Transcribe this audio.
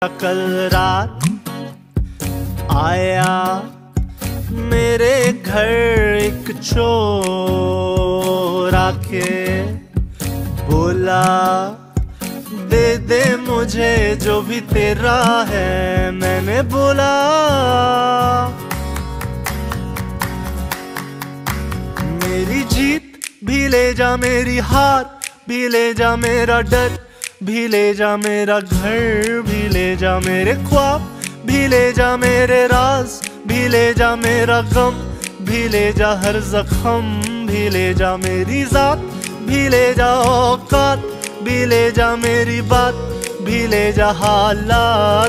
कल रात आया मेरे घर एक चोर आके बोला दे दे मुझे जो भी तेरा है। मैंने बोला मेरी जीत भी ले जा, मेरी हार भी ले जा, मेरा डर भी ले जा, मेरा घर भी ले जा, मेरे ख्वाब भी ले जा, मेरे राज भी ले जा, मेरा गम भी ले जा, हर जख्म भी ले जा, मेरी जात भी ले जा, औकात भी ले जा, मेरी बात भी ले जा, हालात